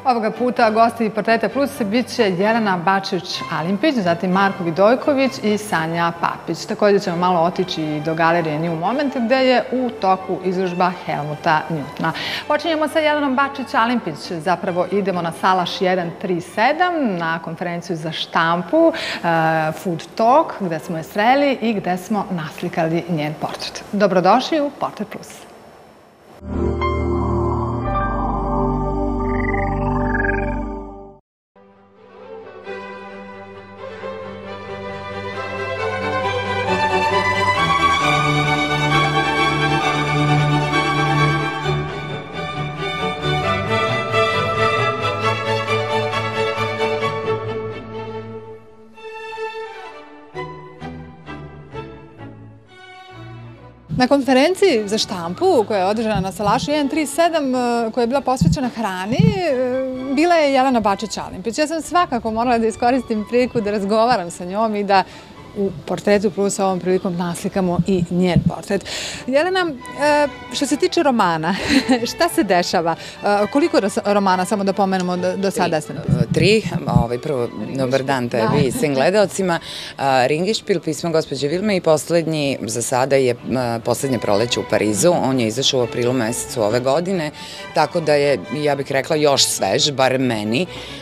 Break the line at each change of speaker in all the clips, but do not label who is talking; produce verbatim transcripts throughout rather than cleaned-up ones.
Ovoga puta gosti Portreta Plus bit će Jelena Bačić-Alimpić, zatim Marko Vidojković i Sanja Papić. Također ćemo malo otići i do galerije New Moment gde je u toku izložba Helmuta Newtona. Počinjemo sa Jelenom Bačić-Alimpić. Zapravo idemo na Salaš jedan tri sedam na konferenciju za štampu Food Talk gde smo je sreli i gde smo naslikali njen portret. Dobrodošli u Portret Plus. Na konferenciji za štampu koja je održana na Salašu jedan tri sedam, koja je bila posvećena hrani, bila je Jelena Bačić-Alimpić. Ja sam svakako morala da iskoristim priliku da razgovaram sa njom i da u Portretu Plus ovom prilikom naslikamo i njen portret. Jelena, što se tiče romana, šta se dešava? Koliko romana, samo da pomenemo, do sada ste napisali?
Tri. Prvo, dobar dan tebi i svim gledalcima. Ringišpil, pismo gospođe Vilme i poslednji za sada je Poslednje proleće u Parizu. On je izašao u aprilu mesecu ove godine, tako da je, ja bih rekla, još svež, bar meni,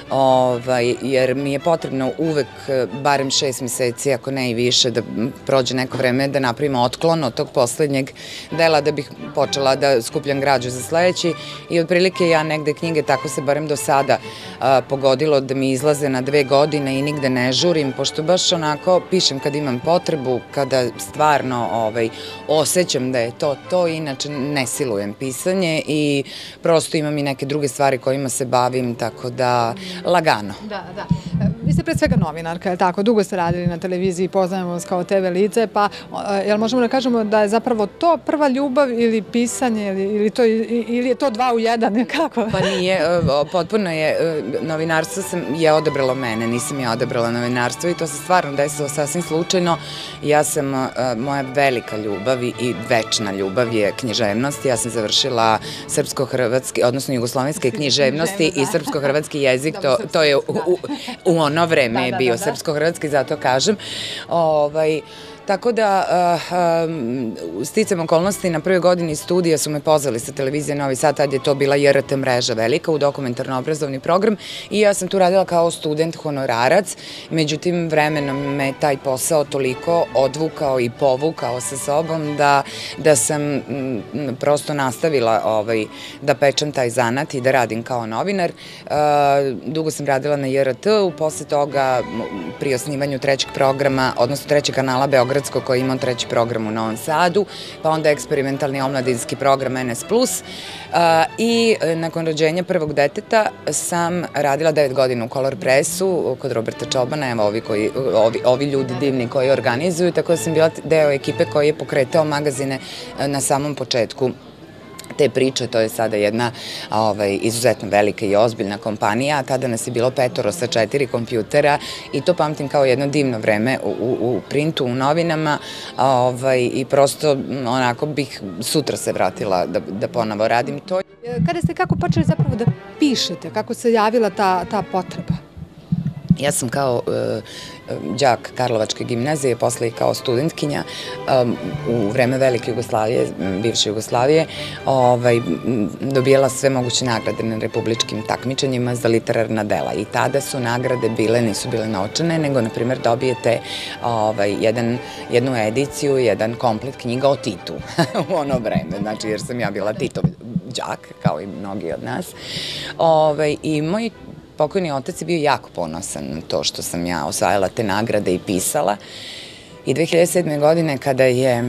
jer mi je potrebno uvek barem šest meseci, ako ne i više, da prođe neko vreme, da napravimo otklon od tog poslednjeg dela, da bih počela da skupljam građu za sledeći i otprilike ja negde knjige, tako se barem do sada pogodilo, da mi izlaze na dve godine i nigde ne žurim, pošto baš onako pišem kad imam potrebu, kada stvarno osjećam da je to to, inače ne silujem pisanje i prosto imam i neke druge stvari kojima se bavim, tako da lagano.
Da, da. Vi ste pre svega novinarka, je li tako? Dugo ste radili na televiziji, poznajemo vas kao te ve lice, pa jel možemo da kažemo da je zapravo to prva ljubav ili pisanje, ili je to dva u jedan, kako?
Pa nije, potpuno je, novinarstvo je odabralo mene, nisam ja odabrala novinarstvo i to se stvarno desilo sasvim slučajno. Ja sam, moja velika ljubav i večna ljubav je književnost. Ja sam završila srpsko-hrvatski, odnosno jugoslovenske književnosti i srpsko-hrvatski jezik, to je u ono vreme je bio srpsko-hrvatski, zato kažem. Tako da, sticam okolnosti, na prvoj godini studija su me pozvali sa televizije Novi Sad, tad je to bila je er te mreža velika, u dokumentarno-obrazovni program i ja sam tu radila kao student honorarac, međutim vremenom me taj posao toliko odvukao i povukao sa sobom da sam prosto nastavila da pečem taj zanat i da radim kao novinar. Dugo sam radila na je er te-u, posle toga pri osnivanju trećeg programa, odnosno trećeg kanala Beogradskog koji je imao treći program u Novom Sadu, pa onda eksperimentalni omladinski program en es plus i nakon rođenja prvog deteta sam radila devet godina u Color Pressu kod Roberta Čobana, evo ovi ljudi divni koji organizuju, tako da sam bila deo ekipe koji je pokretao magazine na samom početku te priče. To je sada jedna izuzetno velika i ozbiljna kompanija, a tada nas je bilo petoro sa četiri kompjutera i to pamtim kao jedno divno vreme u printu, u novinama i prosto onako bih sutra se vratila da ponovo radim to.
Kada ste kako počeli zapravo da pišete, kako se javila ta potreba?
Ja sam kao đak Karlovačke gimnazije, posle i kao studentkinja u vreme Velike Jugoslavije, bivše Jugoslavije, dobijala sve moguće nagrade na republičkim takmičenjima za literarna dela i tada su nagrade bile, nisu bile novčane, nego na primjer dobijete jednu ediciju, jedan komplet knjiga o Titu u ono vreme, znači jer sam ja bila Titov đak, kao i mnogi od nas. I moj pokojni otac je bio jako ponosan na to što sam ja osvajala te nagrade i pisala. I dve hiljade sedme. godine, kada je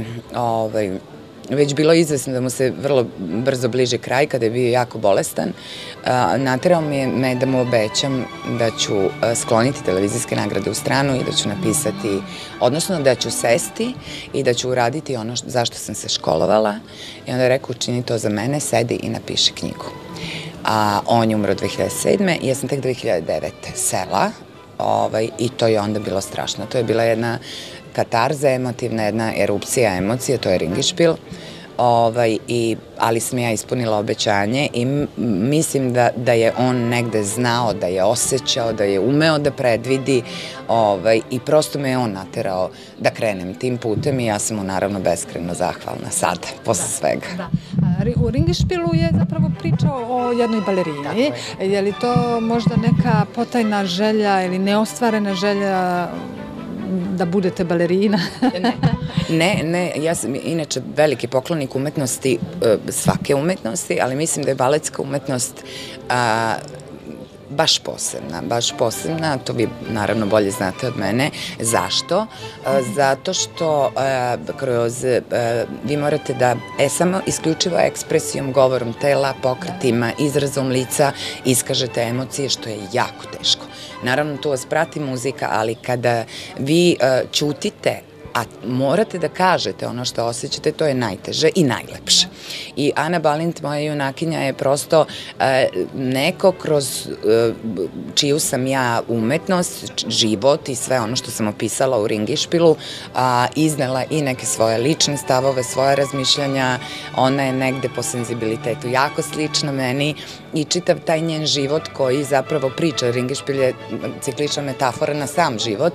već bilo izvesno da mu se vrlo brzo bliže kraj, kada je bio jako bolestan, naterao me da mu obećam da ću skloniti televizijske nagrade u stranu i da ću napisati, odnosno da ću sesti i da ću uraditi ono zašto sam se školovala. I onda je rekao, učini to za mene, sedi i napiši knjigu. A on je umro dve hiljade sedme. i ja sam tek dve hiljade devete. sela i to je onda bilo strašno. To je bila jedna katarza emotivna, jedna erupcija emocije, to je Ringišpil. ali sam ja ispunila obećanje i mislim da je on negde znao, da je osjećao, da je umeo da predvidi i prosto me je on naterao da krenem tim putem i ja sam mu naravno beskrajno zahvalna sada, posle svega.
U Ringišpilu je zapravo priča o jednoj balerini. Je li to možda neka potajna želja ili neostvarena želja da budete balerina?
Ne, ne, ja sam inače veliki poklonik umetnosti, svake umetnosti, ali mislim da je baletska umetnost baš posebna, baš posebna, to vi naravno bolje znate od mene. Zašto? Zato što kroz, vi morate da samo isključivo ekspresijom, govorom tela, pokretima, izrazom lica iskažete emocije, što je jako teško. Naravno, tu vas prati muzika, ali kada vi ćutite, a morate da kažete ono što osjećate, to je najteže i najlepše. I Ana Balint, moja junakinja, je prosto neko kroz čiju sam ja umetnost, život i sve ono što sam opisala u Ringišpilu iznela i neke svoje lične stavove, svoje razmišljanja. Ona je negde po senzibilitetu jako slična meni i čitav taj njen život koji zapravo priča, Ringišpil je ciklična metafora na sam život,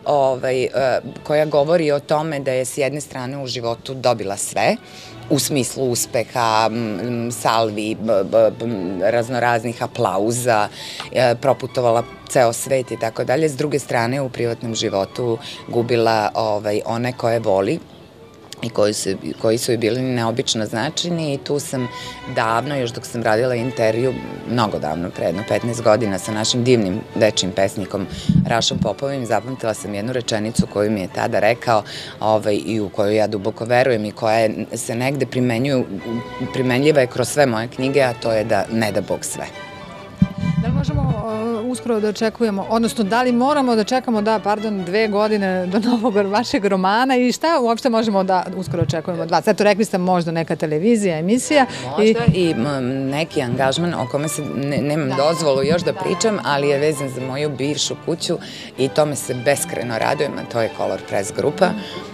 koja govori o tome da je s jedne strane u životu dobila sve, u smislu uspeha, salvi, raznoraznih aplauza, proputovala ceo svet i tako dalje. S druge strane, u privatnom životu gubila one koje voli i koji su joj bili neobično značajni i tu sam davno, još dok sam radila intervju, mnogo davno, pre jedno petnaest godina, sa našim divnim dečijim pesnikom Rašom Popovim, zapamtila sam jednu rečenicu koju mi je tada rekao i u koju ja duboko verujem i koja se negde primenljiva je kroz sve moje knjige, a to je da ne da Bog sve.
Da li možemo uskoro da očekujemo, odnosno da li moramo da čekamo, da, pardon, dve godine do novog vašeg romana i šta uopšte možemo da uskoro očekujemo od vas? Eto, rekli ste možda neka televizija, emisija.
Možda i neki angažman o kome se nemam dozvolu još da pričam, ali je vezan za moju bivšu kuću i tome se beskrajno radujem, a to je Color Press grupa.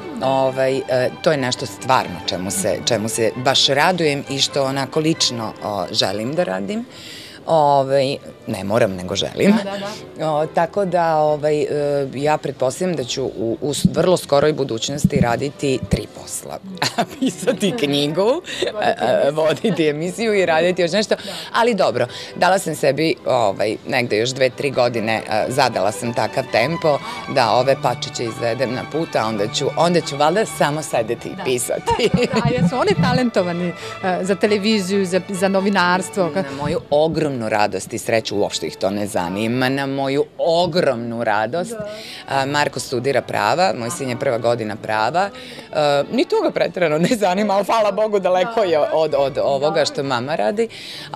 To je nešto stvarno čemu se baš radujem i što onako lično želim da radim. Ne moram, nego želim. Tako da ja pretpostavljam da ću u vrlo skoroj budućnosti raditi tri posla. Pisati knjigu, voditi emisiju i raditi još nešto. Ali dobro, dala sam sebi negde još dve, tri godine, zadala sam takav tempo da ove pačiće izvedem na put, a onda ću valjda samo sedeti i pisati.
A jesu oni talentovani za televiziju, za novinarstvo?
Na moju ogromnu radost i sreću, uopšte ih to ne zanima, na moju ogromnu radost. Marko studira prava, moj sin je prva godina prava, ni toga preterano ne zanima, ali hvala Bogu daleko je od ovoga što mama radi,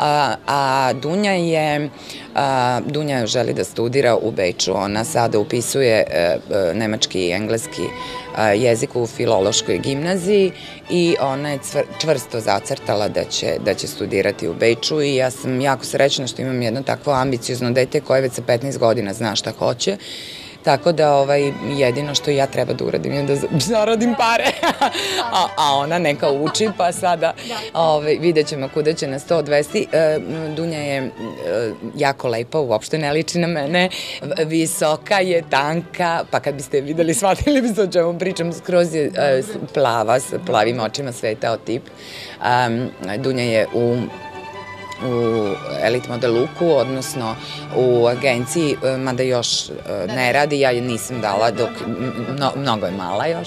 a Dunja je, Dunja želi da studira u Beču, ona sada upisuje nemački i engleski jezik u filološkoj gimnaziji i ona je čvrsto zacrtala da će studirati u Beču i ja sam jako srećna što imam jedno takvo ambiciozno dete koje već sa petnaest godina zna šta hoće. Tako da jedino što ja treba da uradim je da zaradim pare, a ona neka uči, pa sada vidjet ćemo kuda će nas to odvesti. Dunja je jako lepa, uopšte ne liči na mene, visoka je, tanka, pa kad biste videli, shvatili biste o čemu pričam, skroz je plava, s plavim očima, svetao tip. Dunja je u u Elite Model Luku, odnosno u agenciji, mada još ne radi, ja je nisam dala dok, mnogo je mala još.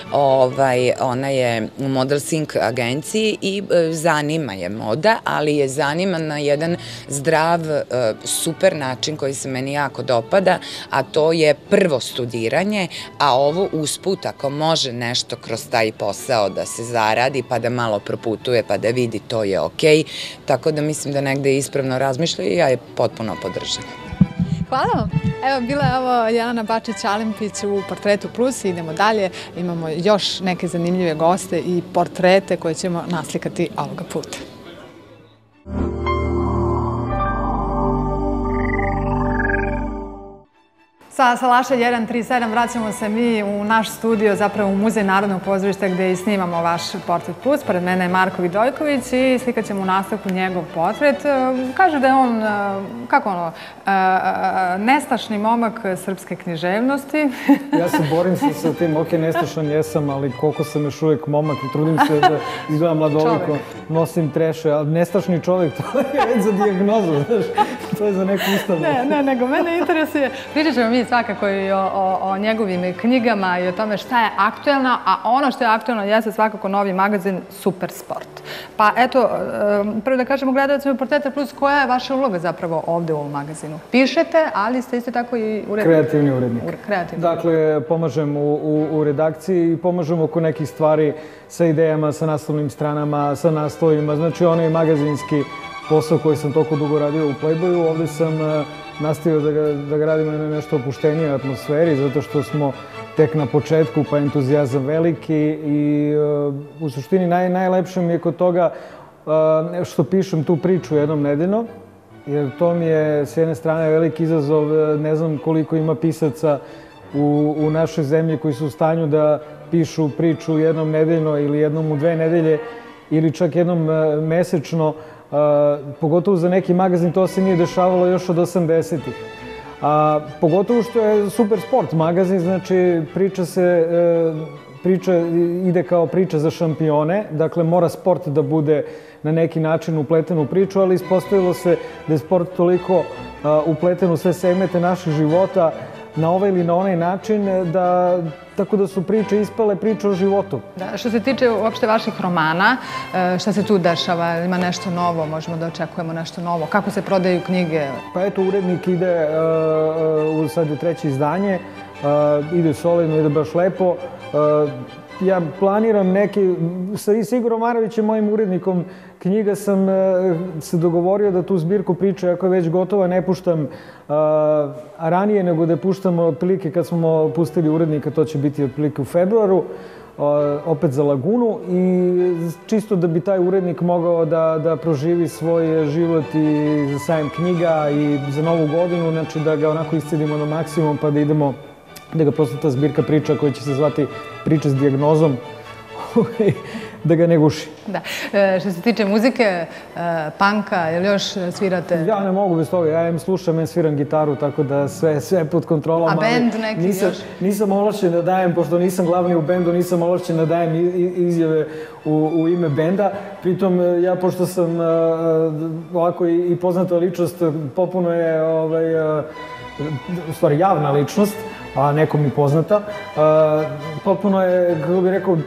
Ona je u Model Sync agenciji i zanima je moda, ali je zanima na jedan zdrav, super način koji se meni jako dopada, a to je prvo studiranje, a ovo usput ako može nešto kroz taj posao da se zaradi, pa da malo proputuje, pa da vidi, to je okej. Tako da mislim da negde ispravno razmišlja i ja je potpuno podržam.
Hvala vam. Evo, bila je ovo Jelena Bačić-Alimpić u Portretu Plus. Idemo dalje. Imamo još neke zanimljive goste i portrete koje ćemo naslikati ovoga puta. Sa Salaša jedan tri sedam vraćamo se mi u naš studio, zapravo u Muzej Narodnog pozorišta gde i snimamo vaš Portret Plus. Pored mene je Marko Vidojković i slikat ćemo u nastavku njegov portret. Kaže da je on, kako ono, nestašni momak srpske književnosti.
Ja se borim se sa tim, ok, nestašan jesam, ali koliko sam još uvijek momak i trudim se da izgledam mladoliko, nosim treše, ali nestašni čovjek, to je već za dijagnozu, znaš, to je za neku ustavu.
Ne, ne, nego mene interesuje, pričat ćemo mi svakako i o, o, o njegovim knjigama i o tome šta je aktuelno, a ono što je aktuelno jeste svakako novi magazin Super Sport. Pa eto, prvo da kažemo gledalcima Portretra Plus, koja je vaša uloga zapravo ovde u ovom magazinu? Pišete, ali ste isto tako i urednik.
Kreativni urednik.
Kreativni.
Dakle, pomažem u, u, u redakciji i pomažem oko nekih stvari sa idejama, sa naslovnim stranama, sa naslovima. Znači, onaj magazinski posao koji sam toliko dugo radio u Playboyu, ovde sam nastavio da ga, da ga radimo na nešto opuštenijoj atmosferi, zato što smo tek na početku, pa entuzijazam veliki i uh, u suštini naj, najlepše mi je kod toga uh, što pišem tu priču jednom nedeljno, jer to mi je s jedne strane veliki izazov, ne znam koliko ima pisaca u, u našoj zemlji koji su u stanju da pišu priču jednom nedeljno ili jednom u dve nedelje ili čak jednom uh, mesečno. Uh, pogotovo za neki magazin to se nije dešavalo još od osamdesetih. A pogotovo što je Super Sport magazin, znači priča se, priča ide kao priča za šampione, dakle mora sport da bude na neki način upleten u priču, ali ispostavilo se da je sport toliko upleten u sve segmente naših života na ovaj ili na onaj način, da, tako da su priče ispale priče o životu.
Da, što se tiče uopšte vaših romana, šta se tu dešava? Ima nešto novo? Možemo da očekujemo nešto novo? Kako se prodaju knjige? Pa
eto, urednik ide, uh, sad je treće izdanje, uh, ide solidno, ide baš lepo. Uh, ja planiram neki, sa Igorom Marovićem, mojim urednikom knjiga, sam se dogovorio da tu zbirku priče, ako je već gotova, ne puštam a ranije, nego da je puštamo otprilike kad smo pustili urednika, to će biti otprilike u februaru, opet za Lagunu, i čisto da bi taj urednik mogao da, da proživi svoj život i za sajam knjiga i za novu godinu, znači da ga onako iscedimo na maksimum pa da idemo, da ga prosto ta zbirka priča koja će se zvati Priče s dijagnozom, da ga ne guši.
Da. E, što se tiče muzike, e, panka, ili još svirate?
Ja ne mogu bez toga, ja im slušam, ja sviram gitaru, tako da sve, sve pod kontrolom.
A bend neki
nisam,
još? Nisam
ovlašćen da dajem, pošto nisam glavni u bendu, nisam ovlašćen da dajem izjave u, u ime benda. Pritom, ja, pošto sam ovako i, i poznata ličnost, popuno je ovaj, u stvari javna ličnost, a nekom i poznata, potpuno je, kako bih rekao,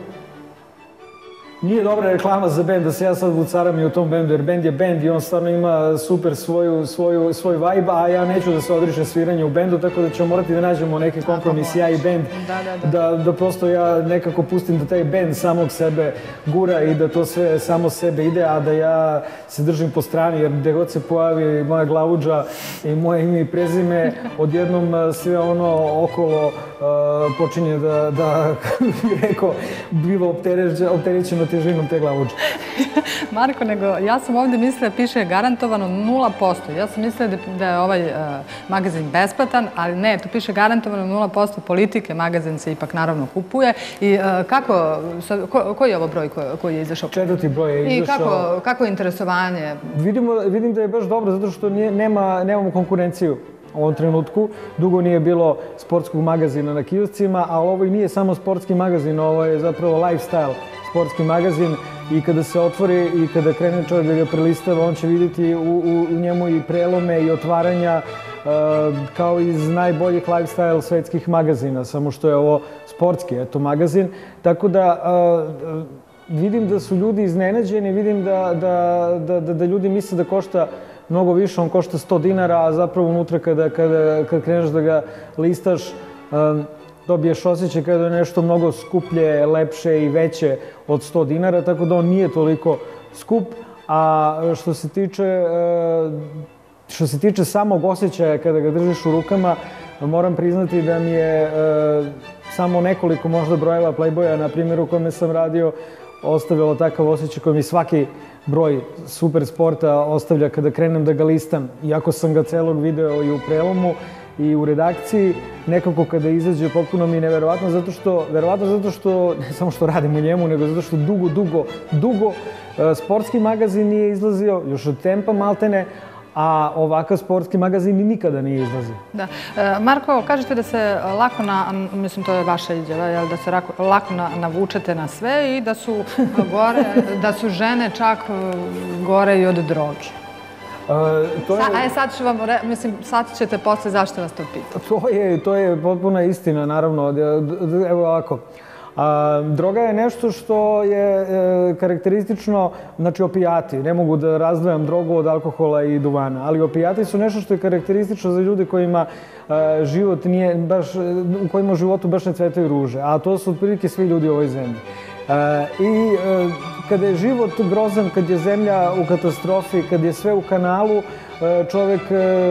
nije dobra reklama za bend da se ja sad vucaram i u tom bendu, jer bend je bend i on stvarno ima super svoju, svoju, svoj vibe, a ja neću da se odričem sviranje u bendu, tako da ćemo morati da nađemo neki kompromis, ja i bend,
da, da, da.
Da, da prosto ja nekako pustim da taj bend samog sebe gura i da to sve samo sebe ide, a da ja se držim po strani, jer gde god se pojavi moja glavuđa i moje ime i prezime, odjednom sve ono okolo uh, počinje da, da rekao, biva opterećeno težinom te glavuđe.
Marko, nego ja sam ovde mislila da piše garantovano nula posto. Ja sam mislila da je ovaj uh, magazin besplatan, ali ne, tu piše garantovano nula posto politike, magazin se ipak naravno kupuje. I uh, kako, sad, ko, koji je ovo broj koji, koji je izašao?
Četvrti broj je izašao.
I kako, kako je interesovanje?
Vidimo, vidim da je baš dobro, zato što nije, nema, nemamo konkurenciju u ovom trenutku. Dugo nije bilo sportskog magazina na kioscima, ali ovo i nije samo sportski magazin, ovo je zapravo lifestyle sportski magazin, i kada se otvori i kada krene čovjek da ga prelistava, on će vidjeti u, u, u njemu i prelome i otvaranja uh, kao iz najboljih lifestyle svetskih magazina, samo što je ovo sportski, eto, magazin. Tako da uh, vidim da su ljudi iznenađeni, vidim da, da, da, da, da ljudi misle da košta mnogo više, on košta sto dinara, a zapravo unutra kada, kada, kada kreneš da ga listaš, um, dobiješ osjećaj kada je nešto mnogo skuplje, lepše i veće od sto dinara, tako da on nije toliko skup. A što se tiče, što se tiče samog osjećaja kada ga držiš u rukama, moram priznati da mi je samo nekoliko možda brojeva Playboya, na primjer u kome sam radio, ostavilo takav osjećaj koji mi svaki broj Super Sporta ostavlja kada krenem da ga listam. Iako sam ga celog video i u prelomu, i u redakciji nekako kada izađe potpuno mi je neverovatno zato što, verovatno zato što, ne samo što radim u njemu, nego zato što dugo, dugo, dugo sportski magazin nije izlazio, još od Tempa maltene, a ovakav sportski magazin nikada nije izlazio.
Da. Marko, kažete da se lako, mislim to je vaša izjava, da se lako navučete na sve i da su gore, da su žene čak gore i od droge. A sad ću vam, mislim, sad ćete posle zašto vas to pita.
To je potpuna istina, naravno. Evo ovako. Droga je nešto što je karakteristično, znači opijati. Ne mogu da razdvajam drogu od alkohola i duvana, ali opijati su nešto što je karakteristično za ljude kojima život nije baš, u kojima u životu baš ne cvetaju ruže, a to su otprilike svi ljudi u ovoj zemlji. I kada je život grozan, kad je zemlja u katastrofi, kad je sve u kanalu, čovek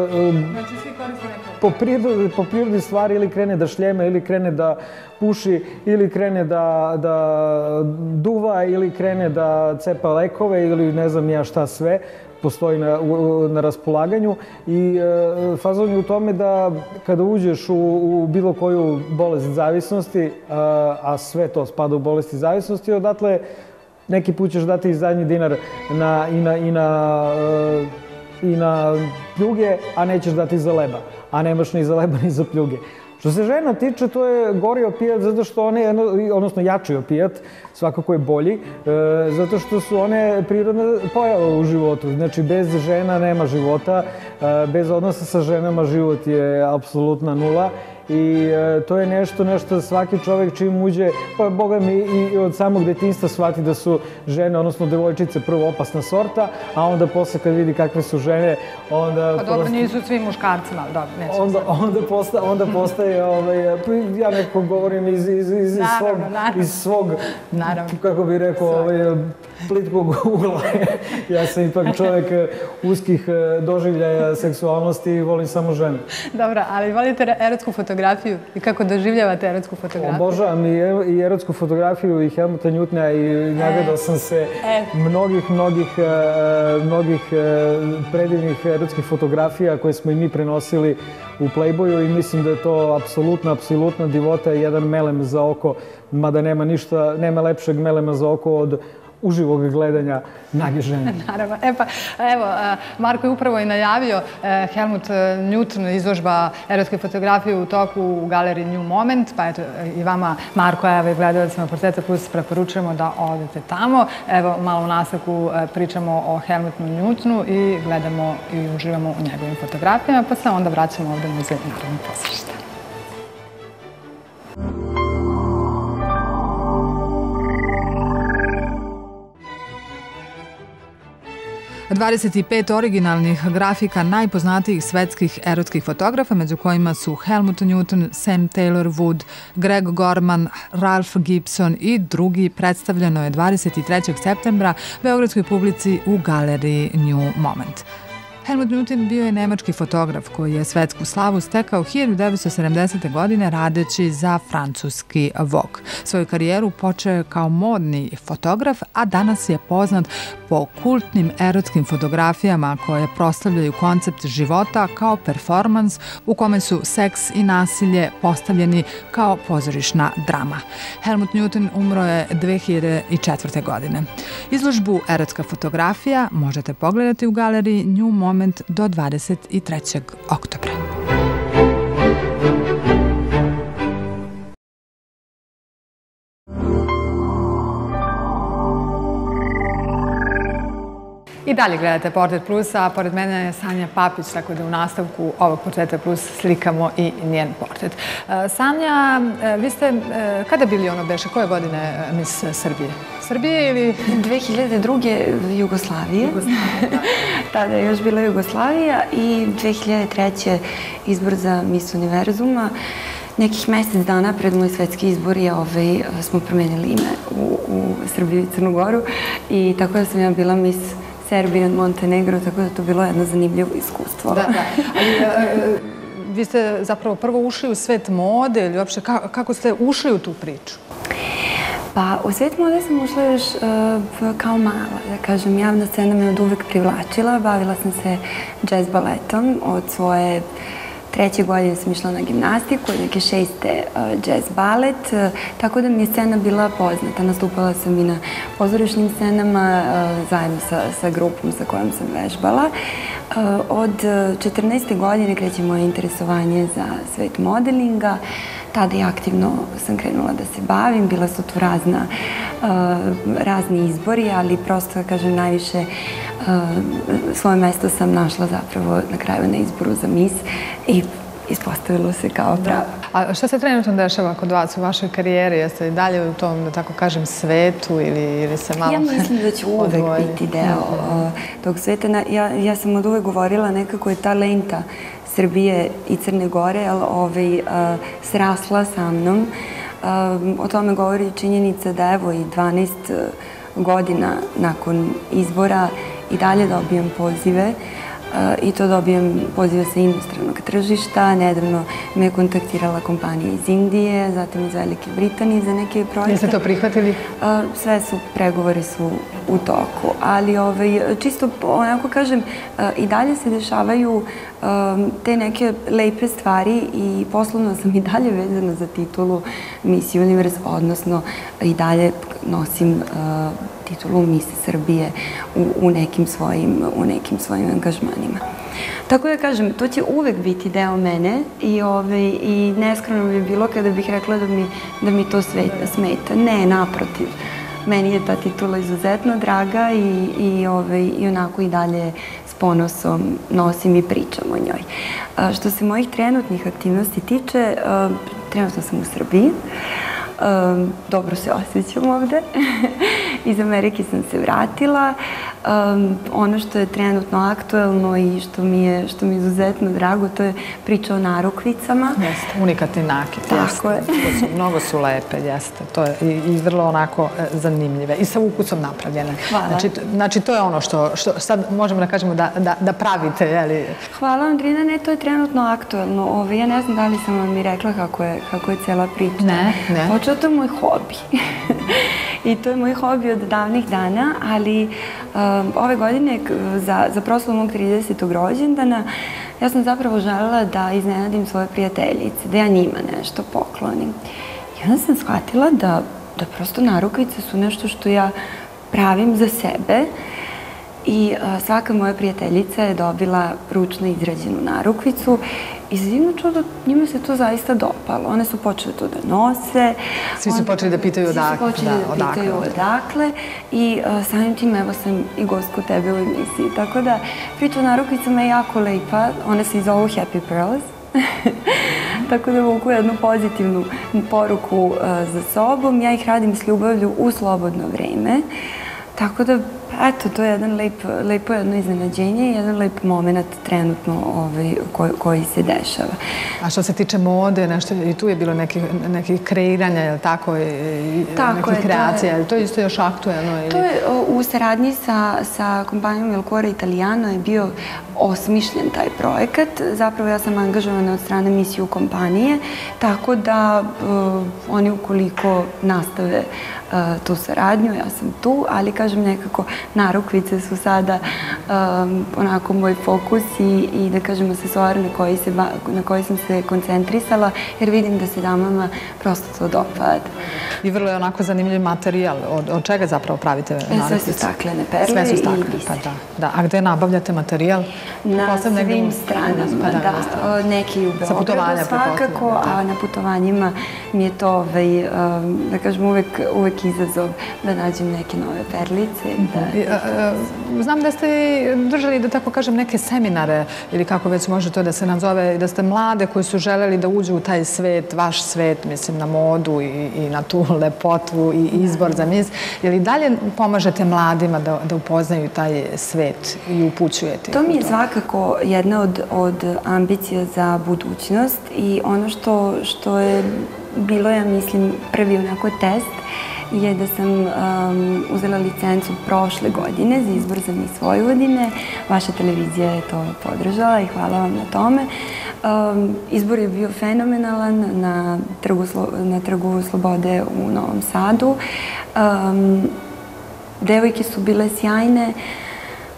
po prirodi stvari ili krene da šljeme, ili krene da puši, ili krene da duva, ili krene da cepa lekove, ili ne znam ja šta sve postoji na raspolaganju. I fazon je u tome da kada uđeš u bilo koju bolest zavisnosti, a sve to spada u bolesti zavisnosti, odatle neki put ćeš dati i zadnji dinar i na pljuge, a nećeš dati za leba, a nemaš ni za leba ni za pljuge. Što se žena tiče, to je gori opijat zato što one, odnosno jači opijat, svakako je bolji, zato što su one prirodna pojava u životu. Znači, bez žena nema života, bez odnosa sa ženama život je apsolutna nula. I to je nešto nešto svaki čovek čim uđe, pa boga mi i od samog detinjstva shvati da su žene, odnosno devojčice, prvo opasna sorta, a onda posle kad vidi kakve su žene, onda...
Pa dobro, nisu svi muškarcima, ali dobro, nećemo sad.
Onda postaje, ja nekako govorim iz svog, kako bih rekao, plitkog ugla. Ja sam ipak čovek uskih doživljaja seksualnosti i volim samo žene.
Dobro, ali volite erotsku fotografiju i kako doživljavate erotsku fotografiju?
Obožavam i erotsku fotografiju i Helmuta Newtona i nagledao sam se mnogih, mnogih, mnogih predivnih erotskih fotografija koje smo i mi prenosili u Playboyu i mislim da je to apsolutna, apsolutna divota i jedan melem za oko, mada nema ništa, nema lepšeg melema za oko od uživog gledanja nage žene.
Naravno. E pa, evo, Marko je upravo i najavio Helmut Newton izložba erotske fotografije u toku u galeriji New Moment, pa eto i vama, Marko, evo i gledalcima Portreta Plus preporučujemo da odete tamo. Evo, malo u nastavku pričamo o Helmutu Newtonu i gledamo i uživamo u njegovim fotografijama, pa se onda vraćamo ovde u Muzej narodnog pozorišta. dvadeset pet originalnih grafika najpoznatijih svetskih erotskih fotografa, među kojima su Helmut Newton, Sam Taylor Wood, Greg Gorman, Ralph Gibson i drugi, predstavljeno je dvadeset trećeg septembra beogradskoj publici u galeriji New Moment. Helmut Newton bio je nemački fotograf koji je svetsku slavu stekao hiljadu devetsto sedamdesete. godine radeći za francuski Vogue. Svoju karijeru počeo je kao modni fotograf, a danas je poznat po kultnim erotskim fotografijama koje proslavljaju koncept života kao performans u kome su seks i nasilje postavljeni kao pozorišna drama. Helmut Newton umro je dve hiljade četvrte. godine. Izložbu Erotska fotografija možete pogledati u galeriji New Moment do dvadeset trećeg oktobra. I dalje gledate Portret Plus, a pored mene je Sanja Papić, tako da u nastavku ovog Portreta Plus slikamo i njen portret. Sanja, vi ste, kada bili ono beše, koje godine Miss Srbije? Srbije ili...
dve hiljade druge. Jugoslavije.
Jugoslavije, da.
Tada je još bila Jugoslavija i dve hiljade treće. izbor za Miss Univerzuma. Nekih mesec dana pred moj svetski izbor smo promenili ime u Srbiju i Crnu Goru i tako da sam ja bila Miss Serbia i Montenegro, tako da je to bilo jedno zanimljivo iskustvo.
Da, da. Ali vi ste zapravo prvo ušli u svet mode ili uopšte kako ste ušli u tu priču?
Pa u svet mode sam ušla još kao mala, da kažem. Javna scena me od uvek privlačila. Bavila sam se jazz baletom od svoje treće godine sam išla na gimnastiku, od neke šeste jazz balet, tako da mi je scena bila poznata. Nastupala sam i na pozorišnim scenama zajedno sa grupom sa kojom sam vežbala. Od četrnaeste godine kreće moje interesovanje za svet modelinga. Tada i aktivno sam krenula da se bavim. Bila su tu razna, razni izbori, ali prosto, kažem, najviše svoje mesto sam našla zapravo na kraju na izboru za Miss i ispostavilo se kao pravo.
A šta se trenutno dešava kod vas u vašoj karijeri? Jeste li dalje u tom, da tako kažem, svetu ili se malo
odvojili? Ja mislim da ću uvek biti deo tog sveta. Ja sam od uvek govorila nekako je ta lenta Srbije i Crne Gore srasla sa mnom. O tome govori činjenica da evo i dvanaest godina nakon izbora i dalje dobijam pozive i to dobijem pozive sa inostranog tržišta. Nedavno me je kontaktirala kompanija iz Indije, zatim iz Velike Britanije za neke projekte.
Jeste to prihvatili?
Sve su, pregovori su u toku, ali čisto onako kažem, i dalje se dešavaju te neke lepe stvari i poslovno sam i dalje vezana za titulu Miss Universe, odnosno i dalje nosim titulu Miss Srbije u nekim svojim angažmanima. Tako da kažem, to će uvek biti deo mene i neskromno bi bilo kada bih rekla da mi to smeta. Ne, naprotiv. Meni je ta titula izuzetno draga i onako i dalje s ponosom nosim i pričam o njoj. Što se mojih trenutnih aktivnosti tiče, trenutno sam u Srbiji. Dobro se osjećam ovde. Iz Amerike sam se vratila. Ono što je trenutno aktuelno i što mi je izuzetno drago, to je priča o narukvicama.
Jeste, unikatni nakit.
Tako je.
Mnogo su lepe, jeste. I vrlo onako zanimljive. I sa ukusom napravljene.
Hvala.
Znači, to je ono što sad možemo da kažemo da pravite, jeli?
Hvala, Andrina. Ne, to je trenutno aktuelno. Ja ne znam da li sam vam i rekla kako je cela priča.
Ne, ne.
Počeo, to je moj hobi. I to je moj hobi od davnih dana, ali ove godine za proslavu mog tridesetog rođendana ja sam zapravo želela da iznenadim svoje prijateljice, da ja njima nešto poklonim. I onda sam shvatila da prosto narukvice su nešto što ja pravim za sebe i svaka moja prijateljica je dobila ručno izrađenu narukvicu i za divno čudo njima se to zaista dopalo. One su počele to da nose.
Svi su počeli da pitaju odakle.
Svi su počeli da pitaju odakle i samim tim evo sam i gost kod tebe u emisiji. Tako da priča o narukvicama je jako lepa. One se i zovu Happy Pearls. Tako da vuku jednu pozitivnu poruku za sobom. Ja ih radim s ljubavlju u slobodno vreme. Tako da, eto, to je jedan lepo jedno iznenađenje i jedan lep moment trenutno koji se dešava.
A što se tiče mode, nešto i tu je bilo nekih kreiranja, je li tako, nekih kreacija, to je isto još aktuelno?
To je u saradnji sa kompanijom Il Cuore Italiano je bio osmišljen taj projekat. Zapravo ja sam angažovana od strane Miss U kompanije, tako da oni ukoliko nastave tu saradnju, ja sam tu, ali kažem nekako narukvice su sada onako moj fokus i da kažem aksesuar na koji sam se koncentrisala jer vidim da se damama prosto to dopada.
I vrlo je onako zanimljiv materijal. Od čega zapravo pravite narukvice?
Sve su staklene perle i biser.
A gde nabavljate materijal?
Na svim stranama, da. Neki u Beogradu svakako, a na putovanjima mi je to, da kažem, uvek izazov da nađem neke nove perlice.
Znam da ste držali, da tako kažem, neke seminare ili kako već može to da se nazove, da ste mlade koji su želeli da uđu u taj svet, vaš svet, mislim, na modu i na tu lepotu i izbor za Miss. Je li dalje pomažete mladima da upoznaju taj svet i upućujete?
To mi je svakako jedna od ambicija za budućnost i ono što je bilo, ja mislim, prvi onako test je da sam uzela licencu prošle godine za izbor za Miss Vojvodine. Vaša televizija je to podržala i hvala vam na tome. Izbor je bio fenomenalan na Trgu Slobode u Novom Sadu. Devojke su bile sjajne.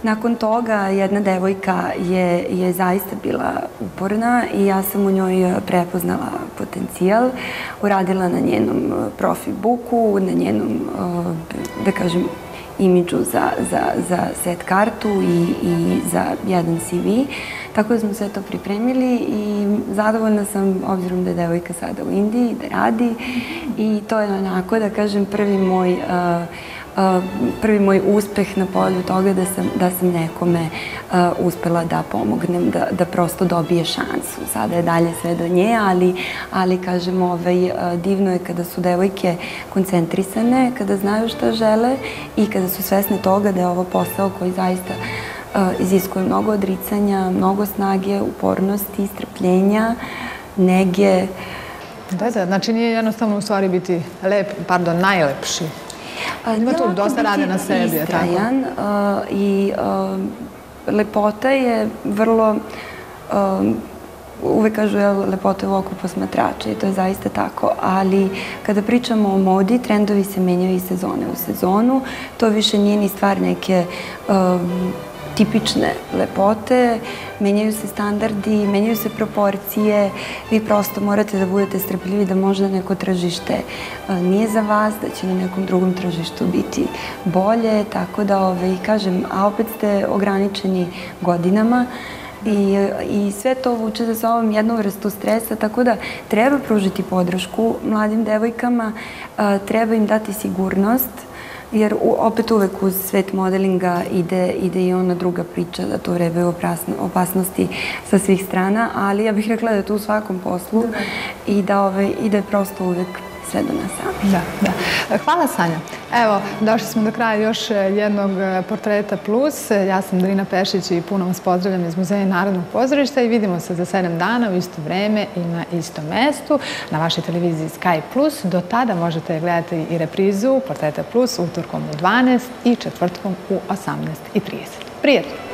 Nakon toga jedna devojka je, je zaista bila uporna i ja sam u njoj prepoznala potencijal, uradila na njenom profil booku, na njenom, da kažem, imidžu za, za, za set kartu i, i za jedan C V. Tako da smo sve to pripremili i zadovoljna sam, obzirom da je devojka sada u Indiji, da radi i to je onako, da kažem, prvi moj uh, Uh, prvi moj uspeh na polju toga da sam, da sam nekome uh, uspela da pomognem, da, da prosto dobije šansu. Sada je dalje sve do nje, ali, ali kažem, ovaj, uh, divno je kada su devojke koncentrisane, kada znaju šta žele i kada su svesne toga da je ovo posao koji zaista uh, iziskuje mnogo odricanja, mnogo snage, upornosti, strpljenja, nege.
Da, da, znači nije jednostavno u stvari biti lep, pardon, najlepši. Ima tu dosta rade na sebi, je tako?
Istrajan i lepota je vrlo, uvek kažu lepota je u oku posmatrača i to je zaista tako, ali kada pričamo o modi, trendovi se menjaju iz sezone u sezonu, to više nije ni stvar neke tipične lepote, menjaju se standardi, menjaju se proporcije, vi prosto morate da budete strpljivi da možda neko tržište nije za vas, da će na nekom drugom tržištu biti bolje, tako da, ovaj, kažem, a opet ste ograničeni godinama i, i sve to vuče za sobom jednu vrstu stresa, tako da treba pružiti podršku mladim devojkama, treba im dati sigurnost, jer opet uvek uz svet modelinga ide, ide i ona druga priča da to vrebaju opasnosti sa svih strana, ali ja bih rekla da je to u svakom poslu i da, ove, i da je prosto uvek sve do nas samih.
Da, da. Hvala, Sanja. Evo, došli smo do kraja još jednog Portreta Plus. Ja sam Darina Pešić i puno vas pozdravljam iz Muzeja Narodnog pozorišta i vidimo se za sedam dana u isto vreme i na istom mestu na vašoj televiziji Sky Plus. Do tada možete gledati i reprizu Portreta Plus utorkom u dvanaest i četvrtkom u osamnaest i trideset. Prijetno!